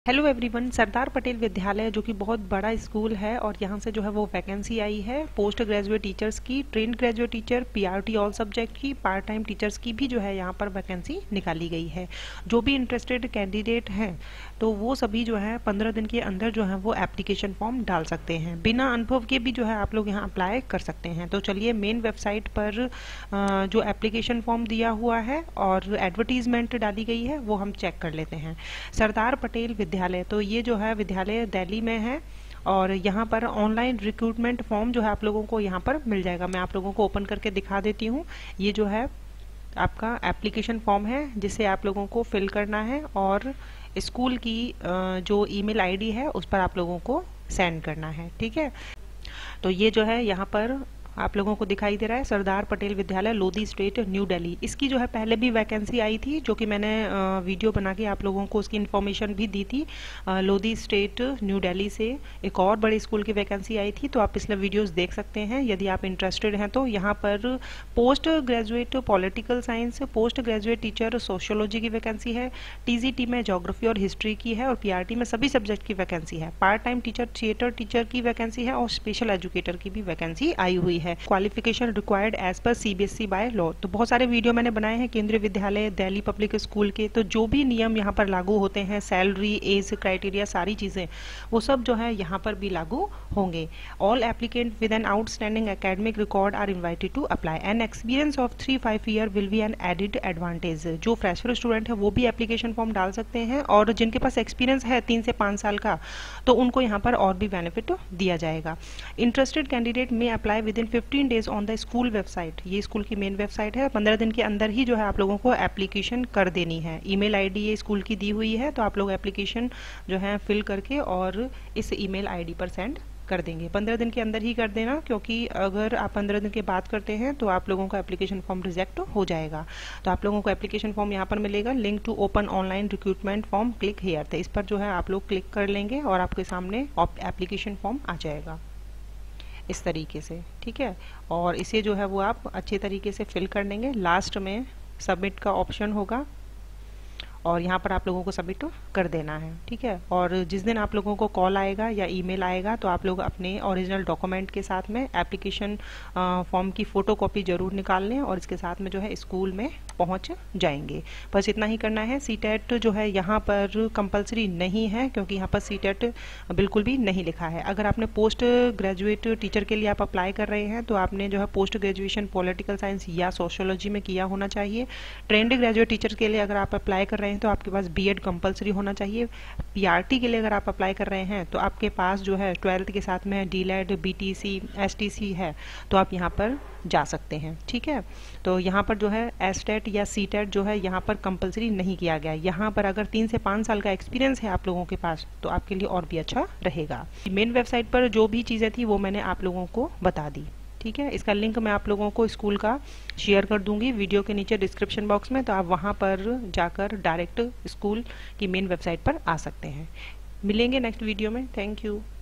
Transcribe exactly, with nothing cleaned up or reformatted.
Hello everyone. Sardar Patel विद्यालय जो कि बहुत बड़ा स्कूल है और यहाँ से जो है वो वैकेंसी आई है पोस्ट ग्रेजुएट टीचर्स की, trained graduate teacher, PRT all subject की, पार्ट टाइम टीचर्स की भी जो है यहाँ पर वैकेंसी निकाली गई है। जो भी इंटरेस्टेड कैंडिडेट हैं तो वो सभी जो है पंद्रह दिन के अंदर जो है वो एप्लीकेशन फॉर्म डाल सकते हैं। बिना अनुभव के भी जो है आप लोग यहाँ अप्लाई कर सकते हैं। तो चलिए मेन वेबसाइट पर जो एप्लीकेशन फॉर्म दिया हुआ है और एडवर्टीजमेंट डाली गई है वो हम चेक कर लेते हैं। सरदार पटेल विद्यालय, तो ये जो है विद्यालय दिल्ली में है और यहाँ पर ऑनलाइन रिक्रूटमेंट फॉर्म जो है आप लोगों को यहाँ पर मिल जाएगा। मैं आप लोगों को ओपन करके दिखा देती हूँ। ये जो है आपका एप्लीकेशन फॉर्म है जिसे आप लोगों को फिल करना है और स्कूल की जो ईमेल आईडी है उस पर आप लोगों को सेंड करना है। ठीक है, तो ये जो है यहाँ पर आप लोगों को दिखाई दे रहा है सरदार पटेल विद्यालय, लोधी स्ट्रीट, न्यू दिल्ली। इसकी जो है पहले भी वैकेंसी आई थी जो कि मैंने वीडियो बना के आप लोगों को उसकी इन्फॉर्मेशन भी दी थी। लोधी स्ट्रीट न्यू दिल्ली से एक और बड़े स्कूल की वैकेंसी आई थी, तो आप पिछले वीडियोस देख सकते हैं यदि आप इंटरेस्टेड हैं। तो यहाँ पर post graduate political science, post graduate teacher sociology की वैकेंसी है, टीजीटी में ज्योग्राफी और हिस्ट्री की है और पीआरटी में सभी सब्जेक्ट की वैकेंसी है। Part time teacher, theatre teacher की वैकेंसी है और स्पेशल एजुकेटर की भी वैकेंसी आई हुई है। क्वालिफिकेशन रिक्वायर्ड एज पर सीबीएसई बाय लॉ। तो बहुत सारे वीडियो मैंने बनाए हैं केंद्रीय विद्यालय दिल्ली पब्लिक स्कूल के, तो जो भी नियम यहाँ पर लागू होते हैं, सैलरी, एज क्राइटेरिया, सारी चीजें वो सब जो है यहाँ पर भी लागू होंगे। All applicant with an outstanding academic record are invited to apply. An experience of three five year will be an added advantage. जो फ्रेशर स्टूडेंट है वो भी एप्लीकेशन फॉर्म डाल सकते हैं और जिनके पास एक्सपीरियंस है तीन से पाँच साल का तो उनको यहाँ पर और भी बेनिफिट दिया जाएगा। Interested candidate may apply within fifteen days on the school website. ये स्कूल की मेन वेबसाइट है। पंद्रह दिन के अंदर ही जो है आप लोगों को एप्लीकेशन कर देनी है। ईमेल आईडी ये स्कूल की दी हुई है, तो आप लोग एप्लीकेशन जो है फिल करके और इस ईमेल आईडी पर सेंड कर देंगे। पंद्रह दिन के अंदर ही कर देना, क्योंकि अगर आप पंद्रह दिन के बाद करते हैं तो आप लोगों का एप्लीकेशन फॉर्म रिजेक्ट हो जाएगा। तो आप लोगों को एप्लीकेशन फॉर्म यहाँ पर मिलेगा, link to open online recruitment form, click here. तो इस पर जो है आप लोग क्लिक कर लेंगे और आपके सामने एप्लीकेशन फॉर्म आ जाएगा इस तरीके से। ठीक है, और इसे जो है वो आप अच्छे तरीके से फिल कर लेंगे। लास्ट में सबमिट का ऑप्शन होगा और यहाँ पर आप लोगों को सबमिट कर देना है। ठीक है, और जिस दिन आप लोगों को कॉल आएगा या ईमेल आएगा तो आप लोग अपने ओरिजिनल डॉक्यूमेंट के साथ में एप्लीकेशन फॉर्म की फ़ोटो कॉपी ज़रूर निकाल लें और इसके साथ में जो है स्कूल में पहुँच जाएंगे। बस इतना ही करना है। सीटेट जो है यहाँ पर कंपलसरी नहीं है, क्योंकि यहाँ पर सीटेट बिल्कुल भी नहीं लिखा है। अगर आपने पोस्ट ग्रेजुएट टीचर के लिए आप अप्लाई कर रहे हैं तो आपने जो है पोस्ट ग्रेजुएशन पॉलिटिकल साइंस या सोशियोलॉजी में किया होना चाहिए। ट्रेंड ग्रेजुएट टीचर के लिए अगर आप अप्लाई कर रहे हैं तो आपके पास बीएड कंपलसरी होना चाहिए। पीआरटी के लिए अगर आप अप्लाई कर रहे हैं तो आपके पास जो है ट्वेल्थ के साथ में डीलेड, बीटीसी, एसटीसी है, तो आप यहाँ पर जा सकते हैं। ठीक है, तो यहाँ पर जो है एसटेट या सीटेट जो है यहाँ पर कंपलसरी नहीं किया गया। यहाँ पर अगर तीन से पाँच साल का एक्सपीरियंस है आप लोगों के पास तो आपके लिए और भी अच्छा रहेगा। मेन वेबसाइट पर जो भी चीज़ें थी वो मैंने आप लोगों को बता दी। ठीक है, इसका लिंक मैं आप लोगों को स्कूल का शेयर कर दूंगी वीडियो के नीचे डिस्क्रिप्शन बॉक्स में, तो आप वहां पर जाकर डायरेक्ट स्कूल की मेन वेबसाइट पर आ सकते हैं। मिलेंगे नेक्स्ट वीडियो में। Thank you.